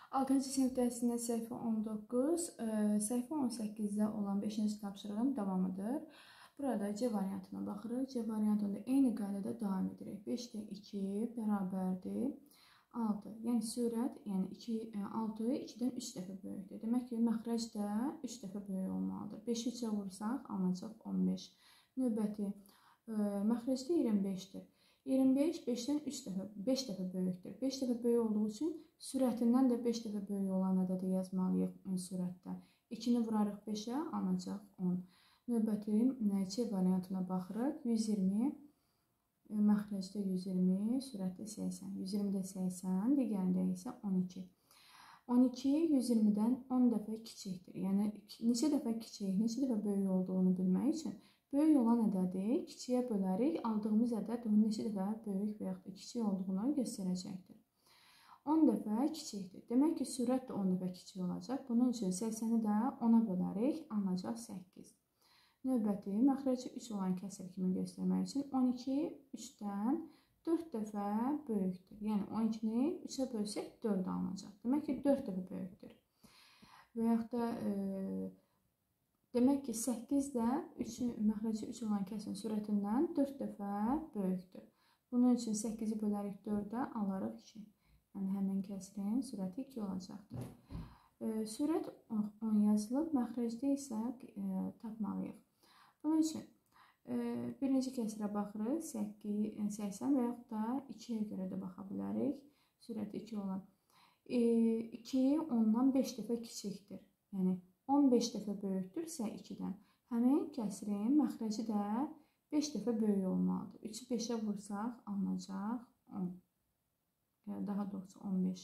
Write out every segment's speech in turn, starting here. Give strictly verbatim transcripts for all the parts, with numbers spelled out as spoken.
altıncı sinif dərsində səhifə on doqquz, səhifə on səkkizdə olan beşinci tapşırığın davamıdır. Burada C variantına baxırıq. C variantında eyni qaydada davam edirik. beşdə iki bərabərdir altı. Yəni sürət, yəni altı ikidən üç dəfə böyükdür. Demək ki, məxrəc də üç dəfə böyük olmalıdır. beşi üçə vursaq, alınacaq on beş. Növbəti məxrəcdə iyirmi beşdir. iyirmi beş beşdən üç dəfə, beş dəfə böyükdür. beş dəfə böyük olduğu üçün sürətindən də beş dəfə böyük olan ədədi yazmalıyıq sürətdə. ikini vurarıq beşə, alınacaq on. Növbəti C variantına baxırıq. yüz iyirmi, məxrəcdə yüz iyirmi, sürətdə səksən. yüz iyirmidə səksən, digərində isə on iki. on iki yüz iyirmidən on dəfə kiçikdir. Yəni, neçə dəfə kiçik, neçə dəfə böyük olduğunu bilmək üçün böyük olan ədədi kiçiyə bölərik. Aldığımız ədəd onun neçə dəfə böyük və yaxud da kiçik olduğunu göstərəcəkdir. on dəfə kiçikdir. Demək ki, sürət də on dəfə kiçik olacaq. Bunun üçün səksəni də ona bölərik. Alınacaq səkkiz. Növbəti, məxrəci üç olan kəsir kimi göstərmək üçün on iki üçdən dörd dəfə böyükdür. Yəni, on ikini üçə bölsək dörd alınacaq. Demək ki, dörd dəfə böyükdür. Və yaxud da e, demək ki, səkkiz də məxrəci üç olan kəsin sürətindən dörd dəfə böyükdür. Bunun üçün səkkizi bölərik dördə, alarıq iki. Yəni, həmin kəsirin sürəti iki olacaqdır. E, sürət on yazılıb, məxrəcdə isə e, tapmalıyıq. Bunun üçün e, birinci kəsirə baxırıq, səksən və yaxud da ikiyə görə də baxa bilərik. Sürəti iki olan. E, iki ondan beş dəfə kiçikdir. Yəni, on beş dəfə böyükdürsə ikidən, həmin kəsirin məxrəci də beş dəfə böyük olmalıdır. üçü beşə vursaq, alınacaq on. Yəni, daha doğrusu on beş.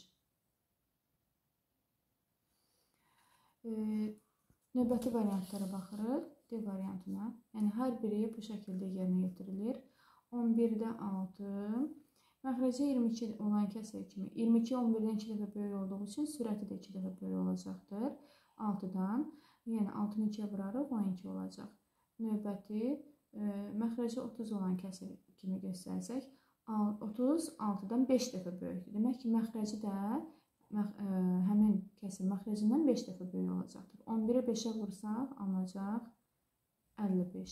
E, növbəti variantlara baxırıq. D variantına. Yəni, hər biri bu şəkildə yerinə yetirilir. on birdə altı. Məxrəci iyirmi iki olan kəsir kimi. iyirmi iki on birdən iki dəfə böyük olduğu üçün sürəti də iki dəfə böyük olacaqdır. altıdan, yəni altını ikiyə vurarıq, on iki olacaq. Növbəti, e, məxrəci otuz olan kəsir kimi göstərsək, otuz altıdan beş dəfə böyükdür. Demək ki, məxrəci də məx, e, həmin kəsir məxrəcindən beş dəfə böyük olacaqdır. on biri beşə vursaq, alınacaq əlli beş.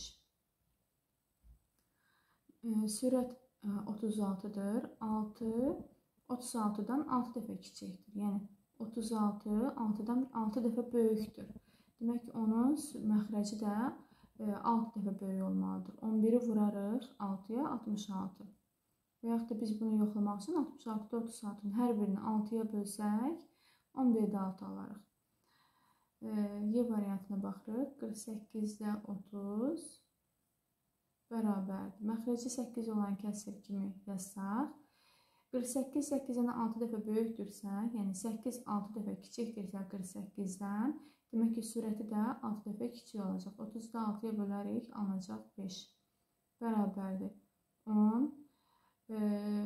E, sürət e, otuz altıdır. altı otuz altıdan altı dəfə kiçikdir. Yəni, otuz altı altıdan altı dəfə böyükdür. Demək ki, onun məxrəci də altı dəfə böyük olmalıdır. on biri vurarıq altıya, altmış altı. Və yaxud da biz bunu yoxlamaq üçün altmış altıda otuz altının hər birini altıya bölsək, on birdə altı alarıq. Y variantına baxırıq. qırx səkkizdə otuz bərabərdir. Məxrəci səkkiz olan kəsir kimi yazsaq, qırx səkkiz səkkizdən altı dəfə böyükdürsə, yəni səkkiz altı dəfə kiçikdirsə qırx səkkizdən, demək ki, sürəti də altı dəfə kiçik olacaq. otuzda altıya bölərik, alınacaq beş. Bərabərdir. on. E,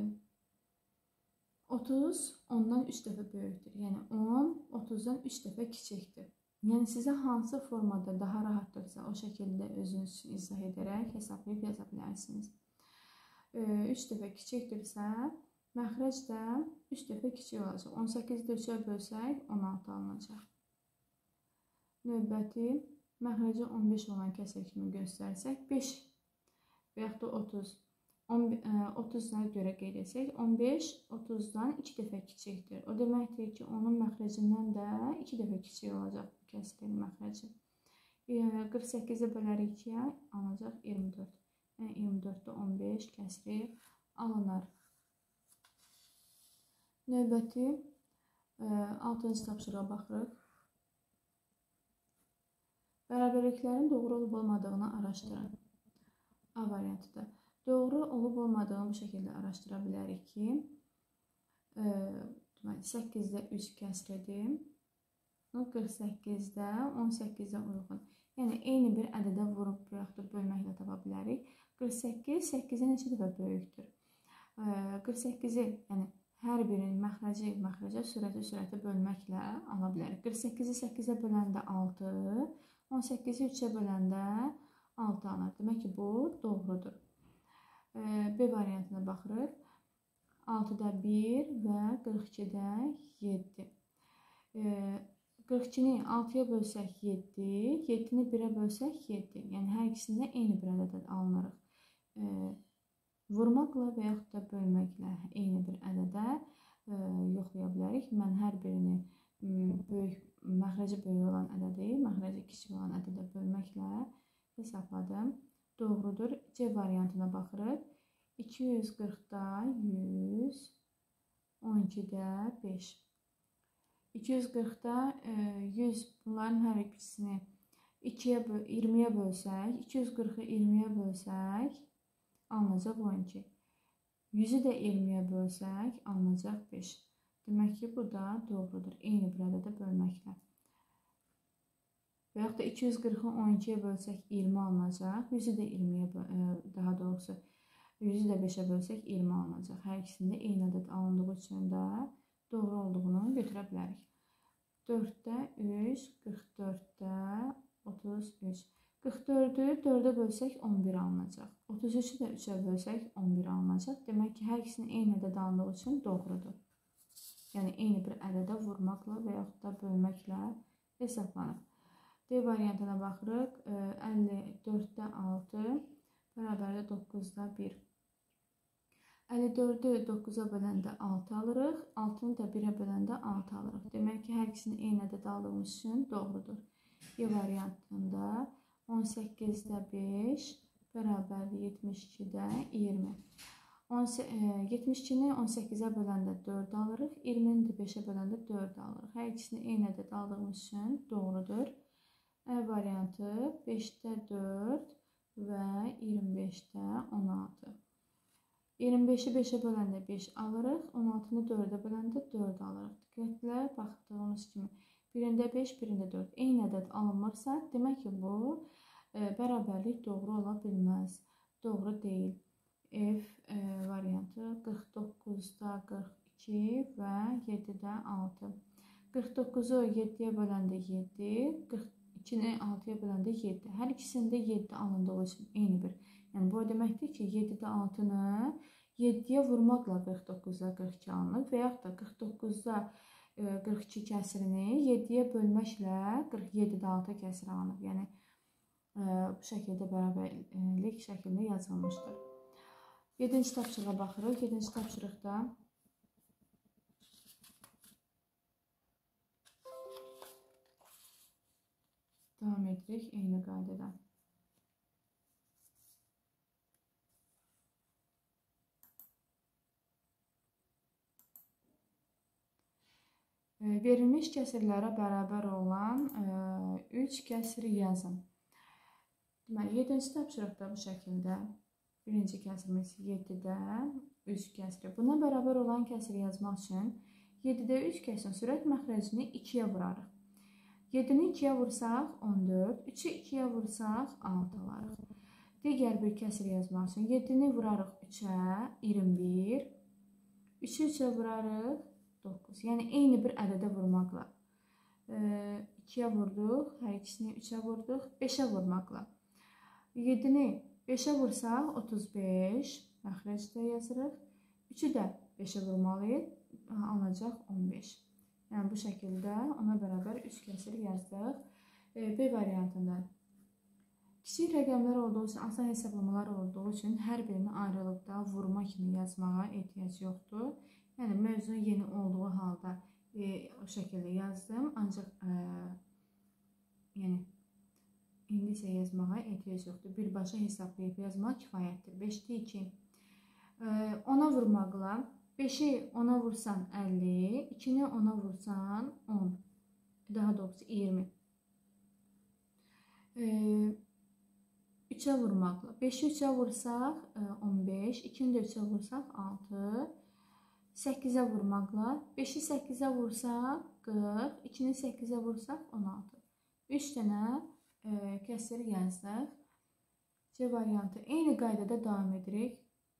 otuz ondan üç dəfə böyükdür. Yəni, on otuzdan üç dəfə kiçikdir. Yəni, sizə hansı formada daha rahatdırsa, o şəkildə özünüz üçün izah edərək hesablayıb yaza bilərsiniz. E, üç dəfə kiçikdirsə, məxrəc də üç dəfə kiçik olacaq. on səkkizdə üçə bölsək, on altı alınacaq. Növbəti, məxrəci on beş olan kəsir kimi göstərsək, beş və yaxud da otuz. otuzdan görə qeyd etsək, on beş otuzdan iki dəfə kiçikdir. O deməkdir ki, onun məxrəcindən də iki dəfə kiçik olacaq bu kəsirin məxrəci. qırx səkkizi bölərik ikiyə, alınacaq iyirmi dörd. Yəni, iyirmi dörddə on beş kəsiri alınır. Növbəti, altıncı tapşırığa baxırıq. Bərabərliklərin doğru olub olmadığını araşdırın. A variantıdır. Doğru olub olmadığını bu şəkildə araşdıra bilərik ki, səkkizdə üç kəsiridir, qırx səkkizdə on səkkizdə uyğun. Yəni, eyni bir ədədə vurub və yaxud da bölməklə tapa bilərik. qırx səkkiz səkkizə neçə dəfə böyükdür? qırx səkkizi, yəni hər birinin məxrəci məxrəcə, sürəti sürəti bölməklə ala bilərik. qırx səkkizi səkkizə böləndə altı, on səkkizi üçə böləndə altı alınır. Demək ki, bu doğrudur. B variantına baxırıq. altıda bir və qırx ikidə yeddi. qırx ikini altıya bölsək yeddi, yeddini birə bölsək yeddi. Yəni hər ikisində eyni bir ədəd alınırıq. Vurmaqla və yaxud da bölməklə eyni bir ədədə yoxlaya bilərik. Mən hər birini böyük, məxrəci böyük olan ədədi, məxrəci kiçik olan ədədə bölməklə hesabladım. Doğrudur. C variantına baxırıq. iki yüz qırxda yüz, on ikidə beş. iki yüz qırxda yüz, bunların hər ikisini iyirmiyə bölsək, iki yüz qırxı iyirmiyə bölsək, alınacaq on iki. yüzü də iyirmiyə bölsək, alınacaq beş. Demək ki, bu da doğrudur. Eyni bir ədədə bölməklə. Və yaxud da iki yüz qırxı on ikiyə bölsək, iyirmi alınacaq. yüzü də iyirmiyə, daha doğrusu, yüzü də beşə bölsək, iyirmi alınacaq. Hər ikisində eyni ədəd alındığı üçün də doğru olduğunu götürə bilərik. dörddə üç, qırx dörddə otuz üç. qırx dördü dördə bölsək on bir alınacaq. otuz üçü də üçə bölsək on bir alınacaq. Demək ki, hər ikisinin eyni ədəd alındığı üçün doğrudur. Yəni, eyni bir ədədə vurmaqla və yaxud da bölməklə hesablanır. D variantına baxırıq. əlli dörddə altı bərabərdə doqquzda bir. əlli dördü doqquza böləndə altı alırıq. altını da birə böləndə altı alırıq. Demək ki, hər ikisini eyni ədəd aldığımız üçün doğrudur. E variantında on səkkizdə beş bərabərdir yetmiş ikidə iyirmi. yetmiş ikini on səkkizə böləndə dörd alırıq. iyirmini də beşə böləndə dörd alırıq. Hər ikisini eyni ədəd aldığımız üçün doğrudur. E variantı beşdə dörd və iyirmi beşdə on altı. iyirmi beşi beşə böləndə beş alırıq. on altını dördə böləndə dörd alırıq. Diqqətlə baxdığımız kimi birində beş, birində dörd. Eyni ədəd alınmırsa, demək ki, bu e, bərabərlik doğru ola bilməz. Doğru deyil. F e, variantı qırx doqquzda qırx iki və yeddidə altı. qırx doqquzu yeddiyə böləndə yeddi, qırx ikini altıya böləndə yeddi. Hər ikisində yeddi alındığı üçün eyni bir. Yəni, bu deməkdir ki, yeddidə altını yeddiyə vurmaqla qırx doqquzda qırx iki alınır və yaxud da qırx doqquzda qırx iki kəsirini yeddiyə bölməklə qırx yeddidə altı kəsiri alınır. Yəni, bu şəkildə bərabərlik şəklində yazılmışdır. yeddinci tapşırığa baxırıq. yeddinci tapşırıqda davam edirik eyni qaydada. Verilmiş kəsirlərə bərabər olan üç kəsiri yazın. Deməli, yeddinci tapşırıqda bu şəkildə birinci kəsirimiz yeddidə üç kəsiri. Buna bərabər olan kəsiri yazmaq üçün yeddidə üç kəsin sürət məxrəcini ikiyə vurarıq. yeddini ikiyə vursaq on dörd, üçü ikiyə vursaq altı alarıq. Digər bir kəsir yazmaq üçün yeddini vurarıq üçə, iyirmi bir, üçü üçə vurarıq doqquz. Yəni, eyni bir ədədə vurmaqla. ikiyə vurduq, hər ikisini üçə vurduq, beşə vurmaqla. yeddini beşə vursaq otuz beş, məxrəcdə yazırıq. üçü də beşə vurmalıyıq, alınacaq on beş. Yəni, bu şəkildə ona bərabər üç kəsir yazdıq. B variantında kiçik rəqəmlər olduğu üçün, asan hesablamalar olduğu üçün hər birini ayrılıqda vurma kimi yazmağa ehtiyac yoxdur. Yəni, mövzunun yeni olduğu halda e, o şəkildə yazdım. Ancaq e, yəni, indi isə yazmağa ehtiyac yoxdur. Birbaşa hesablayıb yazmaq kifayətdir. beşdə iki. E, ona vurmaqla beşi ona vursan əlli, ikini ona vursan on, daha doğrusu iyirmi. üçə vurmaqla, beşi üçə vursaq on beş, ikini də üçə vursaq altı, səkkizə vurmaqla, beşi səkkizə vursaq qırx, ikini səkkizə vursaq on altı. üç dənə e, kəsir yazdıq. C variantı eyni qaydada davam edirik.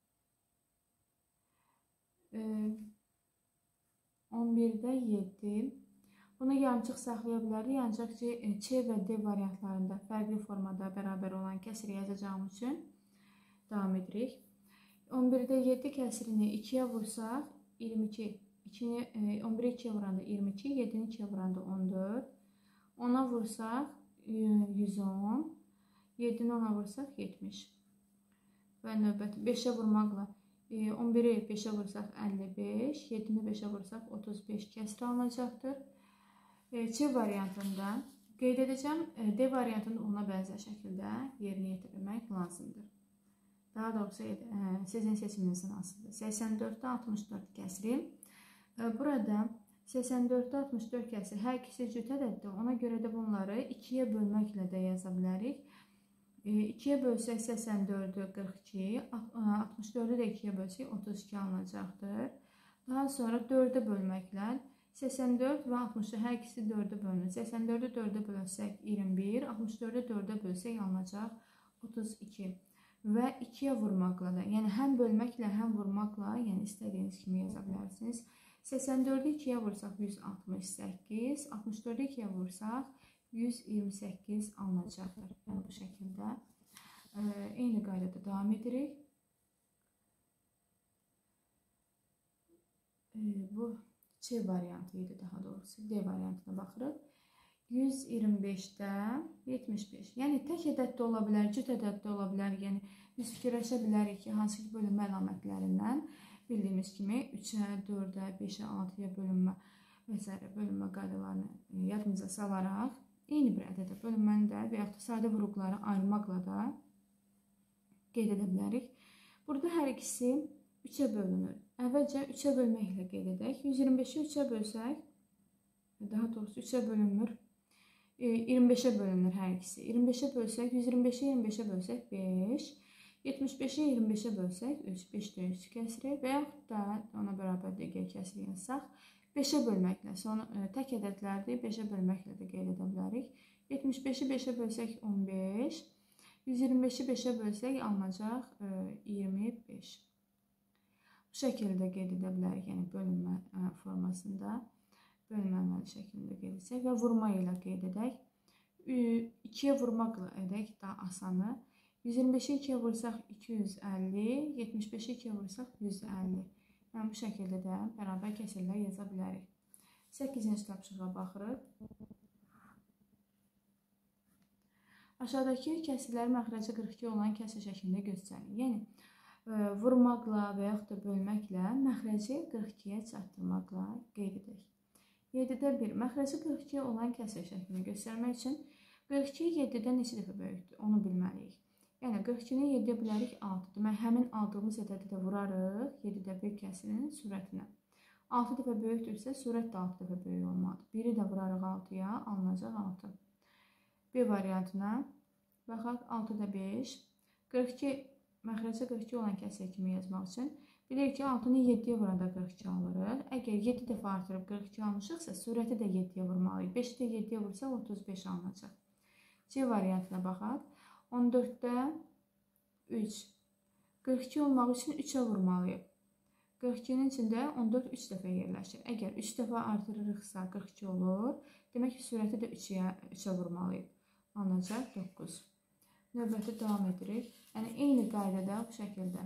on birdə yeddi. Bunu yarımçıq saxlaya bilərik, ancaq C və D variantlarında fərqli formada bərabər olan kəsiri yazacağım üçün davam edirik. on birdə yeddi kəsirini ikiyə vursaq iyirmi iki ikini, on biri ikiyə vuranda iyirmi iki, yedini ikiyə vuranda on dörd. ona vursaq yüz on, yedini ona vursaq yetmiş. Və növbəti beşə vurmaqla on biri beşə vursaq əlli beş, yedini beşə vursaq otuz beş kəsr alınacaqdır. C variantında qeyd edəcəm, D variantında ona bənzər şəkildə yerinə yetirmək lazımdır. Daha doğrusu sizin seçiminizin asılıdır. səksən dörddə altmış dörd kəsri. Burada səksən dörddə altmış dörd kəsri hər ikisi cüt ədəddir. Ona görə də bunları ikiyə bölməklə də yaza bilərik. ikiyə bölsək səksən dördü qırx iki, altmış dördü də ikiyə bölsək otuz iki alınacaqdır. Daha sonra dördə bölməklə səksən dörd və altmışı hər ikisi dördə bölünür. səksən dördü dördə bölsək iyirmi bir, altmış dördü dördə bölsək alınacaq otuz iki. Və ikiyə vurmaqla da, yəni həm bölməklə, həm vurmaqla, yəni istədiyiniz kimi yaza bilərsiniz. səksən dördü ikiyə vursaq yüz altmış səkkiz, altmış dördü ikiyə vursaq yüz iyirmi səkkiz alınacaqdır. Yəni bu şəkildə eyni qaydada davam edirik. Bu C variantı idi daha doğrusu. D variantına baxırıq. yüz iyirmi beşdə yetmiş beş. Yəni tək ədəddə ola bilər, cüt ədəddə ola bilər. Yəni biz fikirləşə bilərik ki, hansı ki bölünmə əlamətlərindən bildiyimiz kimi üçə, dördə, beşə, altıya bölünmə və s. bölünmə qaydalarını yadımıza salaraq eyni bir ədədə bölünməni də və yaxud da sadə vuruqları ayırmaqla da qeyd edə bilərik. Burada hər ikisi üçə bölünür. Əvvəlcə üçə bölməklə qeyd edək. yüz iyirmi beşi üçə bölsək, daha doğrusu üçə bölünmür. iyirmi beşə bölünür hər ikisi. iyirmi beşə bölsək, yüz iyirmi beşi iyirmi beşə bölsək beş. yetmiş beşi iyirmi beşə bölsək üç, beşdə üç kəsri və yaxud da ona bərabər dəqiq kəsri yazsaq beşə bölməklə, sonra tək ədədlərdir, beşə bölməklə də qeyd edə bilərik. yetmiş beşi beşə bölsək on beş, yüz iyirmi beşi beşə bölsək alınacaq iyirmi beş. Bu şəkildə qeyd edə bilərik, yəni bölünmə formasında. Bölünmə şəklində qeyd etsək və vurma ilə qeyd edək. ikiyə vurmaqla edək daha asanı. yüz iyirmi beşi ikiyə vursaq iki yüz əlli, yetmiş beşi ikiyə vursaq yüz əlli. Yəni bu şəkildə də bərabər kəsrlər yaza bilərik. səkkizinci tapşırığa baxırıq. Aşağıdakı kəsrləri məxrəci qırx iki olan kəsr şəklində göstərir. Yəni vurmaqla və yaxud da bölməklə məxrəci qırx ikiyə çatdırmaqla qeyd edək. yeddidə bir. Məxrəci qırx iki olan kəsr şəklini göstərmək üçün qırx iki yeddidən neçə dəfə böyükdür? Onu bilməliyik. Yəni qırx ikini yeddiyə bilərik altı. Demək, həmin aldığımız ədədi də vurarıq yeddidə bir kəsrinin sürətinə. altı dəfə böyükdürsə, sürət də altı dəfə böyük olmalıdır. biri də vurarıq altıya, alınacaq altı. B variantına baxaq, altıda beş. qırx iki, məxrəci qırx iki olan kəsr kimi yazmaq üçün bilirik ki, altını yeddiyə vuranda qırx iki alırıq. Əgər yeddi dəfə artırıb qırx iki almışıqsa, sürəti də yeddiyə vurmalıyıq. beşi də yeddiyə vursaq otuz beş alınacaq. C variantına baxaq. on dörddə üç. qırx iki olmaq üçün üçə vurmalıyıq. qırx ikinin içində on dörd üç dəfə yerləşir. Əgər üç dəfə artırırıqsa qırx iki olur. Demək ki, sürəti də üçə vurmalıyıq. Alınacaq doqquz. Növbəti davam edirik. Yəni, eyni qaydada bu şəkildə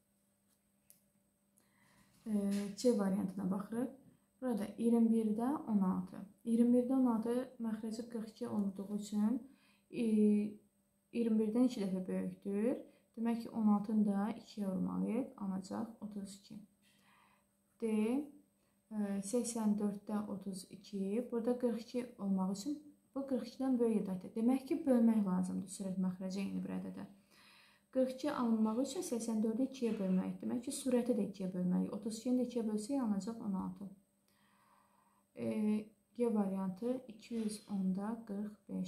C variantına baxırıq. Burada iyirmi birdə on altı. iyirmi birdə on altı məxrəci qırx iki olduğu üçün iyirmi birdən iki dəfə böyükdür. Demək ki, on altını da ikiyə vurmalıyıq. Alınacaq otuz iki. D. səksən dörddə otuz iki. Burada qırx iki olmaq üçün bu qırx ikidən böyük ədəddir. Demək ki, bölmək lazımdır sürət məxrəci eyni bir ədədə. qırx iki alınmaq üçün səksən dördü ikiyə bölməliyik. Demək ki, sürəti də ikiyə bölməliyik. otuz ikini də ikiyə bölsək alınacaq on altı. G variantı iki yüz onda qırx beş.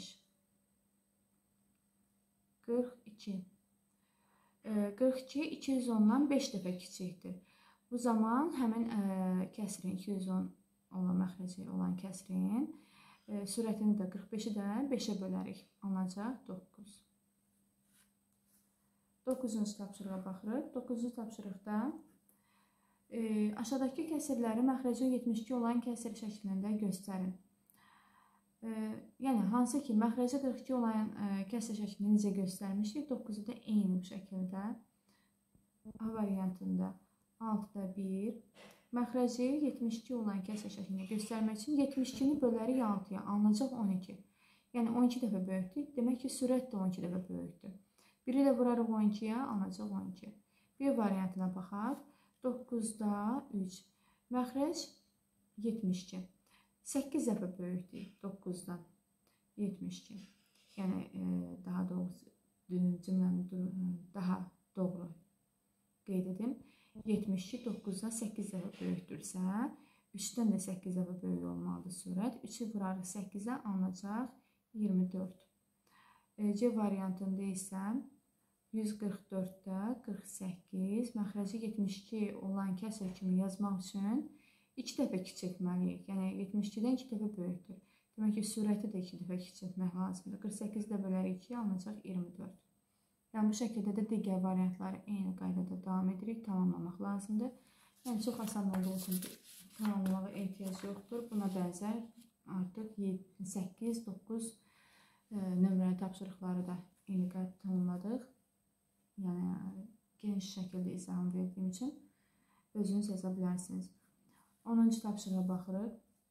qırx iki. qırx iki iki yüz ondan beş dəfə kiçikdir. Bu zaman həmin kəsrin iki yüz on olan məxrəci olan kəsrin sürətini də qırx beşi də beşə bölərik. Alınacaq doqquz. doqquzuncu tapşırığa baxırıq. doqquzuncu tapşırıqda e, aşağıdakı kəsirləri məxrəci yetmiş iki olan kəsir şəklində göstərin. E, yəni, hansı ki, məxrəci qırx iki olan e, kəsir şəklini necə göstərmişik? doqquzu da eyni bu şəkildə. A variantında altıda bir, Məxrəci yetmiş iki olan kəsr şəklində göstərmək üçün yetmiş ikini bölərik altıya, alınacaq on iki. Yəni on iki dəfə böyükdür. Demək ki, sürət də on iki dəfə böyükdür. biri də vurarıq on ikiyə, alınacaq on iki. Bir variantına baxaq. doqquzda üç. Məxrəc yetmiş iki. səkkiz dəfə böyükdür doqquzdan. yetmiş iki. Yəni e, daha doğrusu cümləni daha doğru qeyd edim. yetmiş iki doqquzdan səkkiz dəfə böyükdürsə, üçdən də səkkiz dəfə böyük olmalıdır sürət. üçü vurarıq səkkizə, alınacaq iyirmi dörd. C variantında isə yüz qırx dörddə qırx səkkiz, məxrəci yetmiş iki olan kəsr kimi yazmaq üçün iki dəfə kiçiltməliyik. Yəni yetmiş ikidən iki dəfə böyükdür. Demək ki, sürəti də iki dəfə kiçiltmək lazımdır. qırx səkkizdə bölərik ikiyə, alınacaq iyirmi dörd. Yəni, bu şəkildə də digər variantları eyni qaydada davam edirik, tamamlamaq lazımdır. Yəni, çox asan olduğu üçün tamamlamağa ehtiyac yoxdur. Buna bənzər artıq səkkiz, doqquz nömrəli tapşırıqları da eyni qaydada tamamladıq. Yəni, geniş şəkildə izahını verdiyim üçün özünüz yaza bilərsiniz. onuncu tapşırığa baxırıq.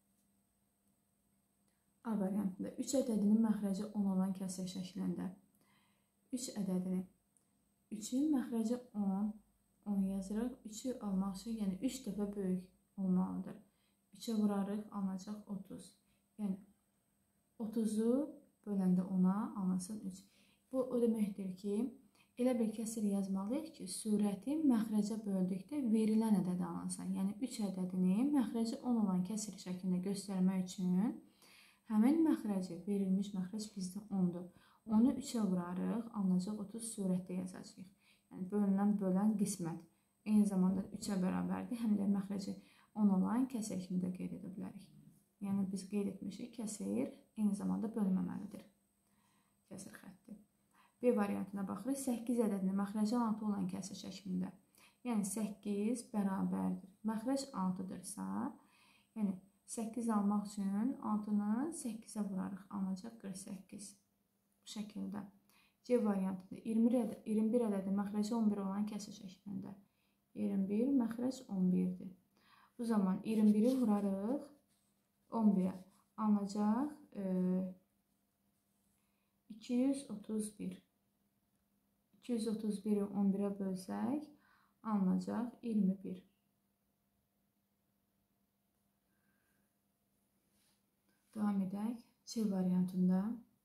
A variantında üç ədədinin məxrəci on olan kəsr şəklində. üç ədədini. üçün məxrəci on, on yazırıq. üçü almaq üçün, yəni üç dəfə böyük olmalıdır. üçə vurarıq, alınacaq otuz. Yəni otuzu böləndə ona alınsın üç. Bu o deməkdir ki, elə bir kəsr yazmalıyıq ki, surəti məxrəcə böldükdə verilən ədəd alınsın. Yəni üç ədədini məxrəci on olan kəsr şəklində göstərmək üçün həmin məxrəci, verilmiş məxrəc bizdə ondur. onu üçə vurarıq, alınacaq otuz surətdə yazacağıq. Yəni, bölünən bölən qismət. Eyni zamanda üçə bərabərdir. Həm də məxrəci on olan kəsr kimi də qeyd edə bilərik. Yəni, biz qeyd etmişik, kəsr eyni zamanda bölünməməlidir. Kəsr xətti. B variantına baxırıq. səkkiz ədədini məxrəci altı olan kəsr şəklində. Yəni, səkkiz bərabərdir. Məxrəc altıdırsa, yəni səkkiz almaq üçün altını səkkizə vurarıq, alınacaq qırx səkkiz. Bu şəkildə. C variantında iyirmi bir ədədi məxrəci on bir olan kəsr şəklində. iyirmi bir məxrəc on birdir. Bu zaman iyirmi biri vurarıq on birə. Alınacaq e, iki yüz otuz bir. iki yüz otuz biri on birə bölsək, alınacaq iyirmi bir. Davam edək. C variantında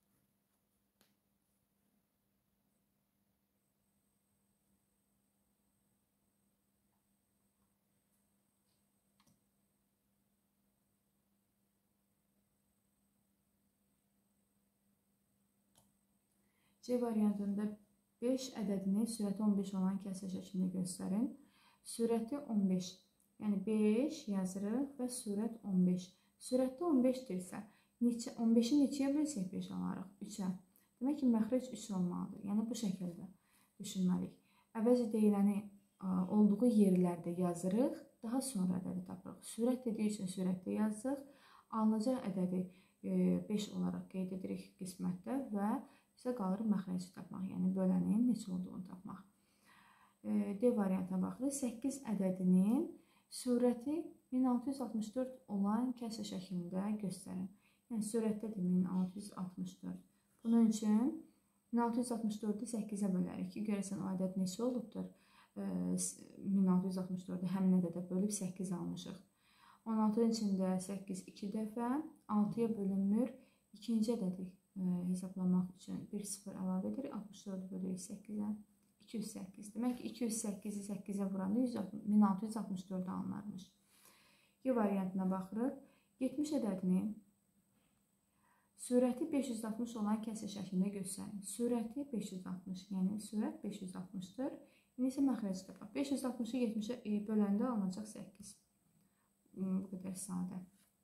C variantında beş ədədini sürəti on beş olan kəsr şəklində göstərin. Sürəti on beş, yəni beş yazırıq və sürət on beş. Sürətdə on beşdirsə, on beşi neçəyə bölsək beş alarıq? üçə. Demək ki, məxrəc üç olmalıdır. Yəni, bu şəkildə düşünməliyik. Əvvəz deyiləni olduğu yerlərdə yazırıq, daha sonra ədədi tapırıq. Sürət dediyi üçün sürətdə yazırıq. Alınacaq ədədi beş olaraq qeyd edirik qismətdə və bizə qalır məxrəci tapmaq, yəni bölənin neçə olduğunu tapmaq. D variantına baxırıq. səkkiz ədədinin surəti min altı yüz altmış dörd olan kəsr şəklində göstərin. Yəni, surətdədir min altı yüz altmış dörd. Bunun üçün min altı yüz altmış dördü səkkizə bölərik ki, görəsən o ədəd neçə olubdur? min altı yüz altmış dördü həmin ədədə bölüb səkkiz almışıq. on altının içində səkkiz iki dəfə, altıya bölünmür. İkinci ədədi hesablamaq üçün bir sıfır əlavə edirik. altmış dördü bölürük səkkizə. iki yüz səkkiz. Demək ki, iki yüz səkkizi səkkizə vuranda min altı yüz altmış dörd alınarmış. Y variantına baxırıq. yetmiş ədədini sürəti beş yüz altmış olan kəsr şəklində göstərin. Sürəti beş yüz altmış, yəni sürət beş yüz altmışdır. İndi isə məxrəci tapaq. beş yüz altmışı yetmişə böləndə alınacaq səkkiz. Bu qədər sadə.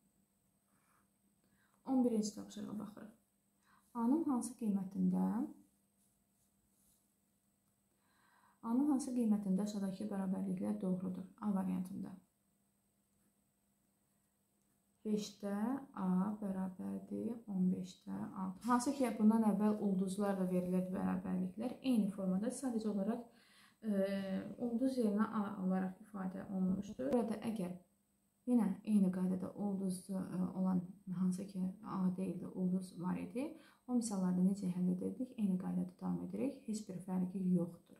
on birinci tapşırığa baxırıq. A-nın hansı qiymətində A-nın hansı qiymətində aşağıdakı bərabərliklər doğrudur? A variantında. beşdə A bərabərdir on beşdə altı. Hansı ki, bundan əvvəl ulduzlarla verilirdi bərabərliklər. Eyni formada sadəcə olaraq ulduz yerinə A olaraq ifadə olunmuşdur. Burada əgər yenə eyni qaydada ulduz olan hansı ki A deyil də ulduz var idi, o misallarda necə həll edirdik? Eyni qaydada davam edirik. Heç bir fərqi yoxdur.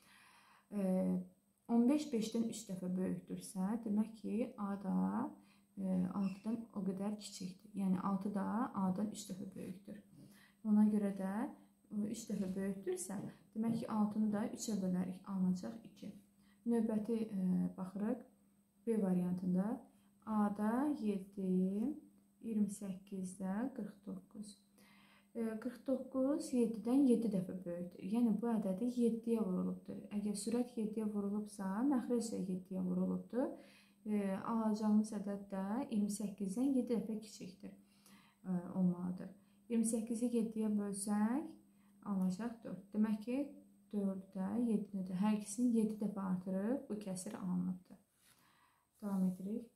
on beş beşdən üç dəfə böyükdürsə, demək ki A da altıdan o qədər kiçikdir. Yəni altı da A-dan üç dəfə böyükdür. Ona görə də üç dəfə böyükdürsə, demək ki altını da üçə bölərik, alınacaq iki. Növbəti baxırıq B variantında. A-da yeddi, iyirmi səkkizdə qırx doqquz. qırx doqquz yeddidən yeddi dəfə böyükdür. Yəni bu ədədi yeddiyə vurulubdur. Əgər sürət yeddiyə vurulubsa, məxrəc də yeddiyə vurulubdur. Alacağımız ədəd də iyirmi səkkizdən yeddi dəfə kiçikdir olmalıdır. iyirmi səkkizi yeddiyə bölsək, alacaq dörd. Demək ki, dörddə yeddini də hər ikisini yeddi dəfə artırıb bu kəsir alınıbdır. Davam edirik.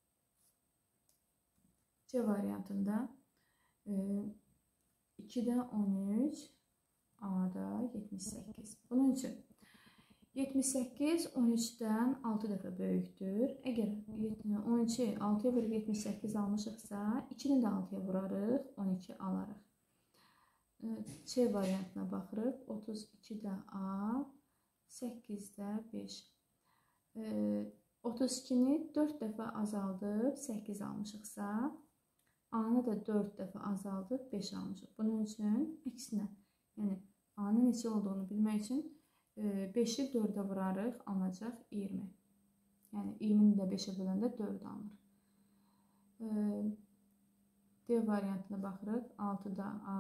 C variantında ikidə on üç, A-da yetmiş səkkiz. Bunun üçün yetmiş səkkiz on üçdən altı dəfə böyükdür. Əgər on üçü altıya vurub yetmiş səkkiz almışıqsa, ikini də altıya vurarıq, on iki alarıq. C variantına baxırıq. otuz ikidə A, səkkizdə beş. otuz ikini dörd dəfə azaldıb səkkiz almışıqsa, A-nı da dörd dəfə azaldıb beş almışıq. Bunun üçün əksinə, yəni A-nın neçə olduğunu bilmək üçün beşi dördə vurarıq, alınacaq iyirmi. Yəni iyirmini də beşə böləndə dörd alınır. D variantına baxırıq. altıda A,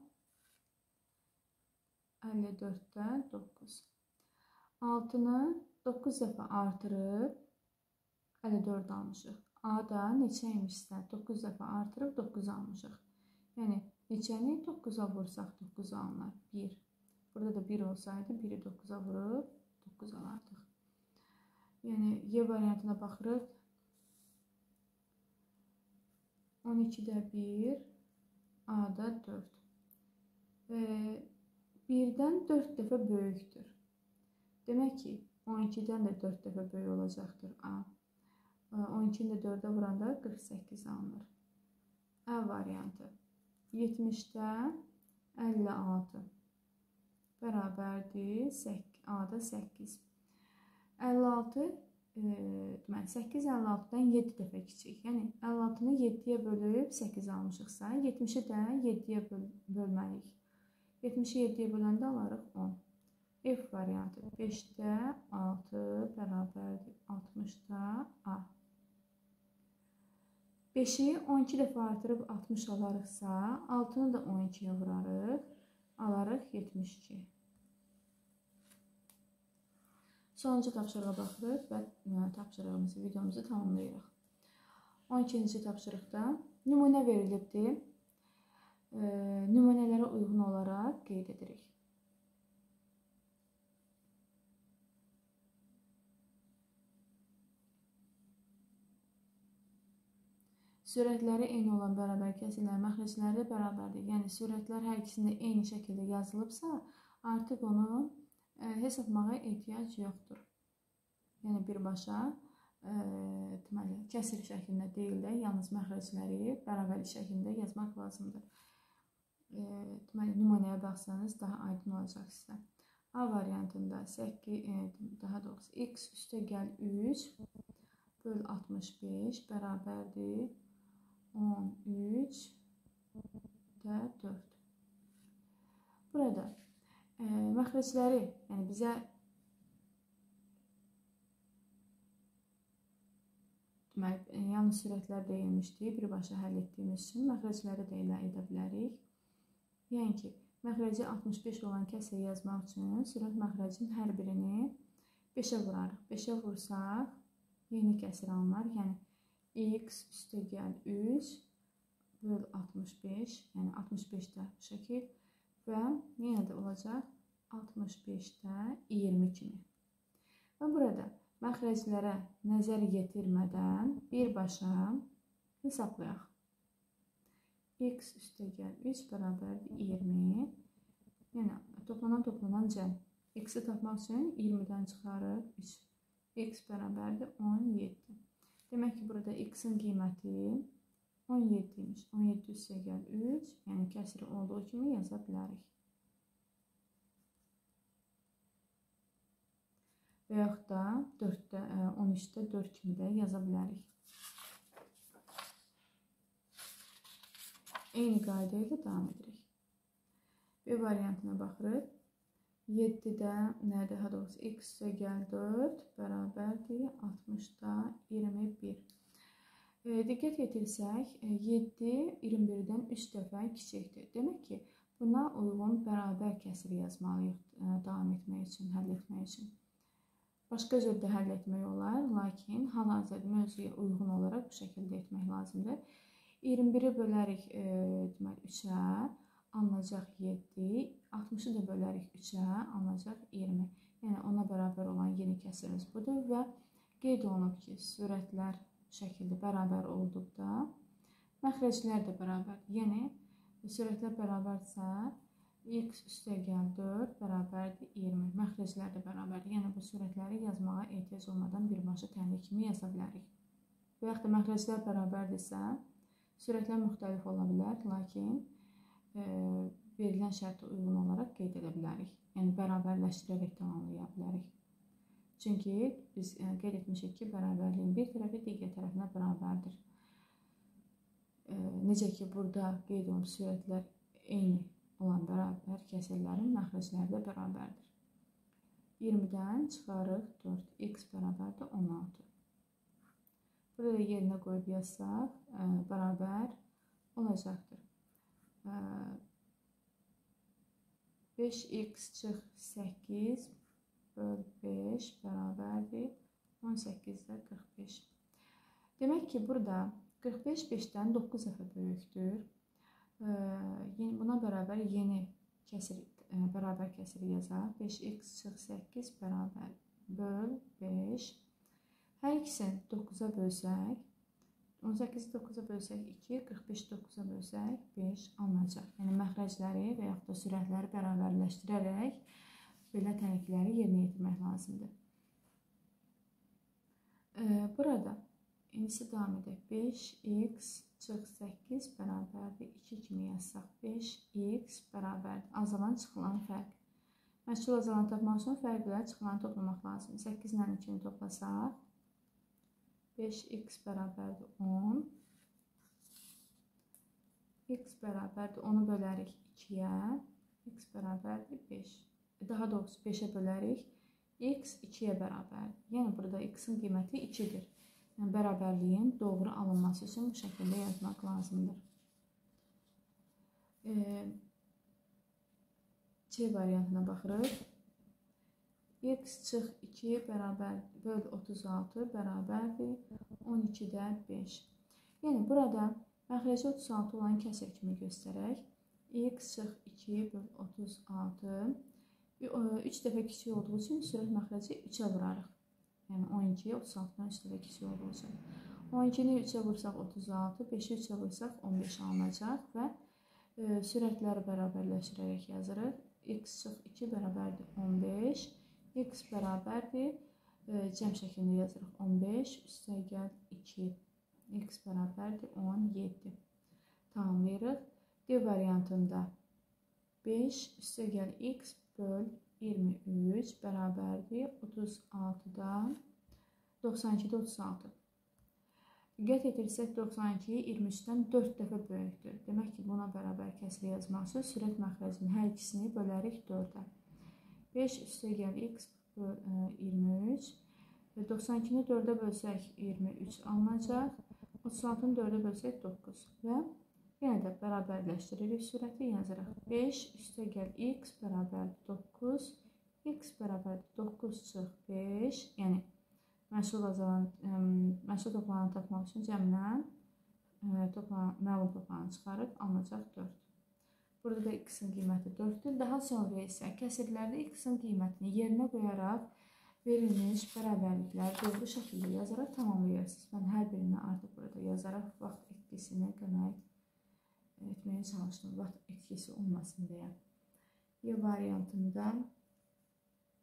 əlli dörddə doqquz. altını doqquz dəfə artırıb əlli dörd almışıq. A-da neçəymişsə doqquz dəfə artırıb doqquz almışıq. Yəni neçəni doqquza vursaq doqquz alınır. bir. Burada da bir olsaydı biri doqquza vurub doqquz alardıq. Yəni Y variantına baxırıq. on ikidə bir, A-da dörd. birdən dörd dəfə böyükdür. Demək ki, on ikidən də dörd dəfə böyük olacaqdır A. on ikini də dördə vuranda qırx səkkiz alınır. Ə variantı. yetmişdə əlli altı. Bərabərdir A-da səkkiz. əlli altı, deməli səkkiz əlli altıdan yeddi dəfə kiçik. Yəni əlli altını yeddiyə bölüb səkkiz almışıqsa, yetmişi də yeddiyə bölməliyik. yetmişi yeddiyə böləndə alarıq on. F variantı. beşdə altı bərabərdir altmışda A. beşi on iki dəfə artırıb altmış alarıqsa, altını da on ikiyə vurarıq, alarıq yetmiş iki. Sonuncu tapşırığa baxırıq və tapşırığımızı, videomuzu tamamlayırıq. on ikinci tapşırıqda nümunə verilibdir. Nümunələrə uyğun olaraq qeyd edirik. Sürətləri eyni olan bərabər kəsirlər məxrəcləri də bərabərdir. Yəni sürətlər hər ikisində eyni şəkildə yazılıbsa, artıq onu hesablağa ehtiyac yoxdur. Yəni birbaşa deməli kəsir şəklində deyil də, yalnız məxrəcləri bərabərlik şəklində yazmaq lazımdır. Deməli nümunəyə baxsanız daha aydın olacaq sizə. A variantında səkkiz, daha doğrusu x üstəgəl üç böl altmış beş bərabərdir on üç də dörd. Burada e, məxrəcləri, yəni bizə deməli, yalnız sürətlər deyilmişdi. Birbaşa həll etdiyimiz üçün məxrəcləri də elə edə bilərik. Yəni ki, məxrəci altmış beş olan kəsrə yazmaq üçün sürət məxrəcin hər birini beşə vurarıq. beşə vursaq yeni kəsir alınır. Yəni x üstəgəl üç böl altmış beş, yəni altmış beşdə bu şəkil və yenə də olacaq altmış beşdə iyirmi kimi. Və burada məxrəclərə nəzər yetirmədən birbaşa hesablayaq. X üstəgəl üç bərabərdir iyirmi. Yəni toplanan toplanan cəm X-i tapmaq üçün iyirmidən çıxarıb üç. X bərabərdir on yeddi. Demək ki, burada X-in qiyməti on yeddi imiş. on yeddi üstə gəl üç, yəni kəsri olduğu kimi yaza bilərik. Və yaxud da dörddə, on üçdə dörd kimi də yaza bilərik. Eyni qayda ilə davam edirik. B variantına baxırıq. yeddidə nə daha doğrusu X üstə gəl dörd bərabərdir altmışda iyirmi bir. E, diqqət yetirsək, yeddi iyirmi birdən üç dəfə kiçikdir. Demək ki, buna uyğun bərabər kəsiri yazmalıyıq e, davam etmək üçün, həll etmək üçün. Başqa cürdə həll etmək olar, lakin hal-hazırda mövzuya uyğun olaraq bu şəkildə etmək lazımdır. iyirmi biri bölərik e, demək, üçə, alınacaq yeddi, altmışı da bölərik üçə, alınacaq iyirmi. Yəni ona bərabər olan yeni kəsirimiz budur və qeyd olunub ki, sürətlər şəkildə bərabər olduqda məxrəclər də bərabərdir. Yəni sürətlər bərabərsə X üstə gəl dörd bərabərdir iyirmi. Məxrəclər də bərabərdir. Yəni bu sürətləri yazmağa ehtiyac olmadan birbaşa tənlik kimi yaza bilərik. Və yaxud da məxrəclər bərabərdirsə, sürətlər müxtəlif ola bilər, lakin e, verilən şərtə uyğun olaraq qeyd edə bilərik. Yəni bərabərləşdirərək tamamlaya bilərik. Çünki biz e, qeyd etmişik ki, bərabərliyin bir tərəfi digər tərəfinə bərabərdir. E, necə ki, burada qeyd olunub sürətlər eyni olan bərabər kəsirlərin məxrəcləri də bərabərdir. iyirmidən çıxarıq dörd. X bərabərdir on altı. Burada da yerinə qoyub yazsaq, ə, bərabər olacaqdır. Ə, beş x çıx səkkiz böl beş bərabərdir on səkkizdə qırx beş. Demək ki, burada qırx beş beşdən doqquz dəfə böyükdür. Buna bərabər yeni kəsir, bərabər kəsiri yazaq. beş x çıx səkkiz bərabər böl beş. Hər ikisini doqquza bölsək, on səkkizi doqquza bölsək iki, qırx beşi doqquza bölsək beş alınacaq. Yəni məxrəcləri və yaxud da sürətləri bərabərləşdirərək belə tənlikləri yerinə yetirmək lazımdır. Burada İndisi davam edək. beş x çıx səkkiz bərabərdir iki kimi yazsaq. beş x bərabərdir. Azalan çıxılan fərq. Məşğul azalan tapmaq üçün fərqlər çıxılan toplamaq lazım. səkkiz ilə ikini toplasaq. beş x bərabərdir on. X bərabərdir. onu bölərik ikiyə. X bərabərdir beş. Daha doğrusu beşə bölərik. X ikiyə bərabərdir. Yəni burada x-in qiyməti ikidir. Yəni, bərabərliyin doğru alınması üçün bu şəkildə yazmaq lazımdır. E, C variantına baxırıq. X çıx iki bərabər böl otuz altı bərabərdir on ikidə beş. Yəni, burada məxrəci otuz altı olan kəsir kimi göstərək. X çıx iki böl otuz altı üç dəfə kiçik olduğu üçün sürət məxrəci üçə vurarıq. Yəni on iki, otuz altıdan üç dəfə kiçik olduğu üçün. on ikini üçə vursaq otuz altı, beşi üçə vursaq on beş alınacaq və e, sürətləri bərabərləşdirərək yazırıq. X çıx iki bərabərdir on beş, X bərabərdir, e, cəm şəklində yazırıq on beş, üstə gəl iki, X bərabərdir on yeddi. Tamamlayırıq. D variantında beş üstə gəl X böl iyirmi üç bərabərdir otuz altıdan doxsan ikidə otuz altı. Diqqət etirsək doxsan iki iyirmi üçdən dörd dəfə böyükdür. Demək ki, buna bərabər kəsiri yazmaq üçün sürət məxrəcinin hər ikisini bölərik dördə. beş üstə gəl X böl iyirmi üç. doxsan ikini dördə bölsək iyirmi üç alınacaq. otuz altını dördə bölsək doqquz. Və yenə də bərabərləşdiririk sürəti yazırıq. beş üstə gəl X bərabərdir doqquz. X bərabərdir doqquz çıx beş. Yəni, məşğul azalan, məşğul toplananı tapmaq üçün cəmdən məlum toplananı çıxarıb alınacaq dörd. Burada da X-in qiyməti dörddür. Daha sonra isə kəsirlərdə X-in qiymətini yerinə qoyaraq verilmiş bərabərlikləri doğru şəkildə yazaraq tamamlayırsınız. Mən hər birini artıq burada yazaraq vaxt etkisini qənaət etməyə çalışdım, vaxt etkisi olmasın deyə. Y variantında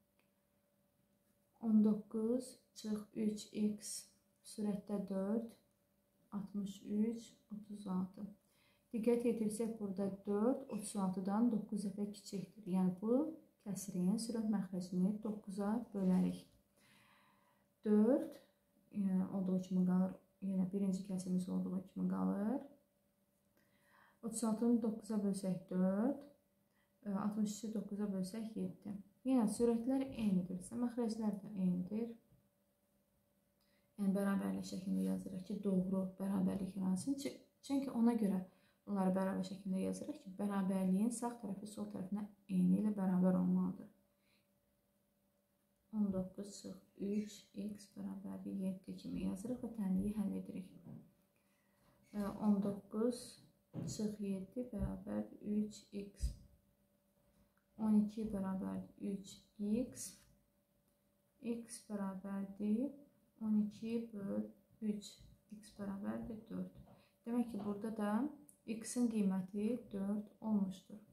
on doqquz çıx üç x sürətdə dörd, altmış üç, otuz altı. Diqqət yetirsək, burada dörd otuz altıdan doqquz dəfə kiçikdir. Yəni, bu kəsirin sürət məxrəcini doqquza bölərik. dörd yəni, olduğu kimi qalır. Yəni, birinci kəsirimiz olduğu kimi qalır. otuz altını doqquza bölsək dörd, altmış üçü doqquza bölsək yeddi. Yəni, sürətlər eynidirsə, məxrəclər də eynidir. Yəni, bərabərlik şəklində yazırıq ki, doğru bərabərlik yaransın. Çünki ona görə bunları bərabər şəklində yazırıq ki, bərabərliyin sağ tərəfi sol tərəfinə eyni ilə bərabər olmalıdır. on doqquz çıx üç x bərabərlik yeddi kimi yazırıq və tənliyi həll edirik. on doqquz çıx yeddi bərabərdir üç x. on iki bərabərdir üç x. X bərabərdir on iki böl üç. X bərabərdir dörd. Demək ki, burada da x-in qiyməti dörd olmuşdur.